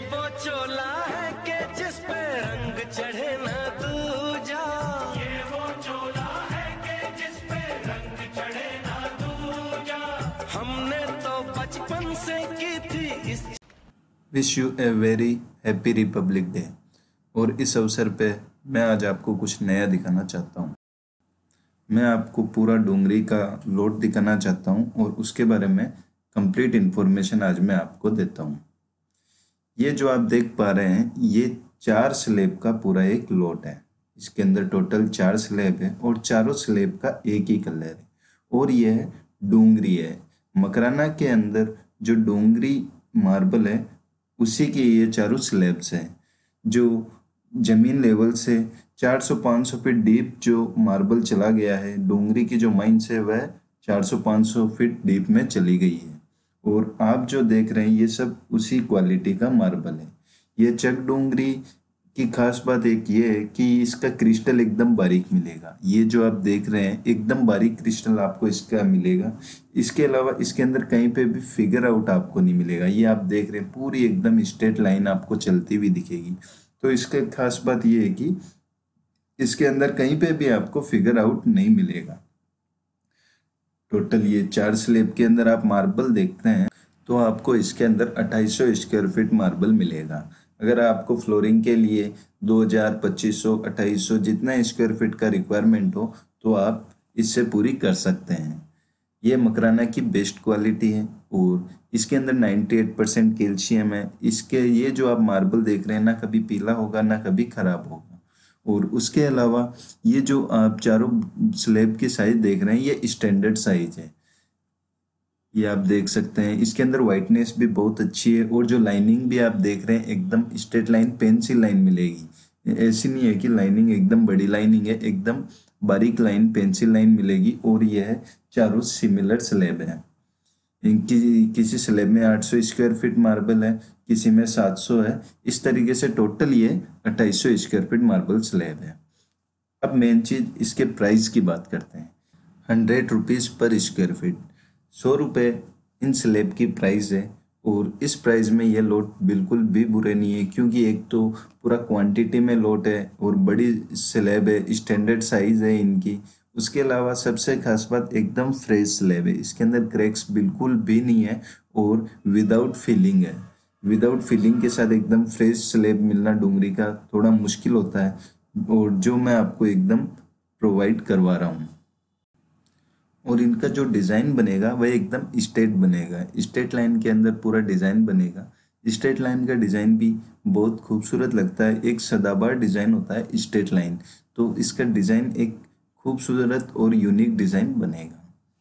वो चोला है कि जिस पे रंग चढ़े ना दूजा, ये वो चोला है कि जिस पे रंग चढ़े ना दूजा, हमने तो बचपन से की थी इस। Wish you a very happy Republic Day. और इस अवसर पे मैं आज आपको कुछ नया दिखाना चाहता हूँ। मैं आपको पूरा डोंगरी का लोड दिखाना चाहता हूँ और उसके बारे में कंप्लीट इन्फॉर्मेशन आज मैं आपको देता हूँ। ये जो आप देख पा रहे हैं ये 4 स्लेब का पूरा एक लोट है। इसके अंदर टोटल 4 स्लेब है और चारों स्लेब का एक ही कलर है और यह डोंगरी है। मकराना के अंदर जो डोंगरी मार्बल है उसी के ये चारों स्लेब्स हैं जो जमीन लेवल से 400-500 फीट डीप जो मार्बल चला गया है। डोंगरी की जो माइंस है वह 400-500 फीट डीप में चली गई है और आप जो देख रहे हैं ये सब उसी क्वालिटी का मार्बल है। ये चक डोंगरी की खास बात एक ये है कि इसका क्रिस्टल एकदम बारीक मिलेगा। ये जो आप देख रहे हैं एकदम बारीक क्रिस्टल आपको इसका मिलेगा। इसके अलावा इसके अंदर कहीं पे भी फिगर आउट आपको नहीं मिलेगा। ये आप देख रहे हैं पूरी एकदम स्ट्रेट लाइन आपको चलती हुई दिखेगी। तो इसका खास बात ये है कि इसके अंदर कहीं पे भी आपको फिगर आउट नहीं मिलेगा। टोटल ये 4 स्लेब के अंदर आप मार्बल देखते हैं तो आपको इसके अंदर 2800 स्क्वायर फीट मार्बल मिलेगा। अगर आपको फ्लोरिंग के लिए 2000, 2500, 2800 जितना स्क्वायर फीट का रिक्वायरमेंट हो तो आप इससे पूरी कर सकते हैं। ये मकराना की बेस्ट क्वालिटी है और इसके अंदर 98% कैल्शियम है। इसके ये जो आप मार्बल देख रहे हैं ना कभी पीला होगा ना कभी खराब होगा। और उसके अलावा ये जो आप चारों स्लेब की साइज देख रहे हैं ये स्टैंडर्ड साइज है। ये आप देख सकते हैं इसके अंदर वाइटनेस भी बहुत अच्छी है और जो लाइनिंग भी आप देख रहे हैं एकदम स्ट्रेट लाइन पेंसिल लाइन मिलेगी। ऐसी नहीं है कि लाइनिंग एकदम बड़ी लाइनिंग है, एकदम बारीक लाइन पेंसिल लाइन मिलेगी। और यह चारों सिमिलर स्लेब है। किसी स्लेब में 800 स्क्वायर फीट मार्बल है, किसी में 700 है। इस तरीके से टोटल ये 2800 स्क्वायर फीट मार्बल स्लेब है। अब मेन चीज इसके प्राइस की बात करते हैं। 100 रुपीज़ पर स्क्वायर फीट, 100 रुपये इन स्लेब की प्राइस है। और इस प्राइस में ये लोट बिल्कुल भी बुरे नहीं है क्योंकि एक तो पूरा क्वांटिटी में लोट है और बड़ी स्लेब है, स्टैंडर्ड साइज है इनकी। उसके अलावा सबसे खास बात एकदम फ्रेश स्लेब है। इसके अंदर क्रैक्स बिल्कुल भी नहीं है और विदाउट फिलिंग है। विदाउट फिलिंग के साथ एकदम फ्रेश स्लेब मिलना डोंगरी का थोड़ा मुश्किल होता है और जो मैं आपको एकदम प्रोवाइड करवा रहा हूँ। और इनका जो डिज़ाइन बनेगा वह एकदम स्ट्रेट बनेगा। स्ट्रेट लाइन के अंदर पूरा डिज़ाइन बनेगा। स्ट्रेट लाइन का डिज़ाइन भी बहुत खूबसूरत लगता है। एक सदाबहार डिज़ाइन होता है स्ट्रेट लाइन, तो इसका डिज़ाइन एक खूबसूरत और यूनिक डिज़ाइन बनेगा।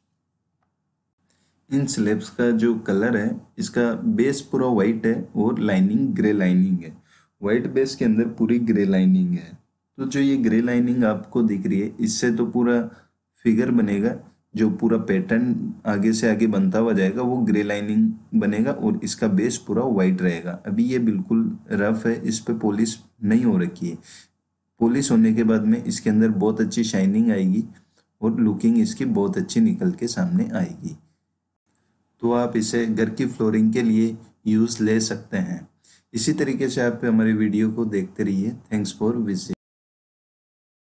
इन स्लेब्स का जो कलर है इसका बेस पूरा वाइट है और लाइनिंग ग्रे लाइनिंग है। वाइट बेस के अंदर पूरी ग्रे लाइनिंग है। तो जो ये ग्रे लाइनिंग आपको दिख रही है इससे तो पूरा फिगर बनेगा। जो पूरा पैटर्न आगे से आगे बनता हुआ जाएगा वो ग्रे लाइनिंग बनेगा और इसका बेस पूरा वाइट रहेगा। अभी ये बिल्कुल रफ है, इस पे पॉलिश नहीं हो रखी है। पॉलिश होने के बाद में इसके अंदर बहुत अच्छी शाइनिंग आएगी और लुकिंग इसकी बहुत अच्छी निकल के सामने आएगी। तो आप इसे घर की फ्लोरिंग के लिए यूज़ ले सकते हैं। इसी तरीके से आप हमारे वीडियो को देखते रहिए। Thanks for visit.